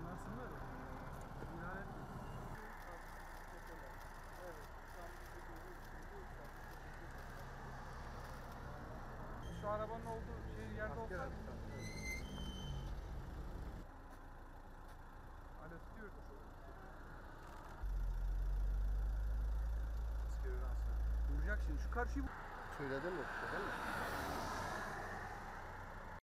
Yansınlar ya. İnan etmiyor. Şu arabanın olduğu yerde olsaydı. Alo tutuyor. Vuracak şimdi. Şu karşıyı Söyledin mi? Değil mi?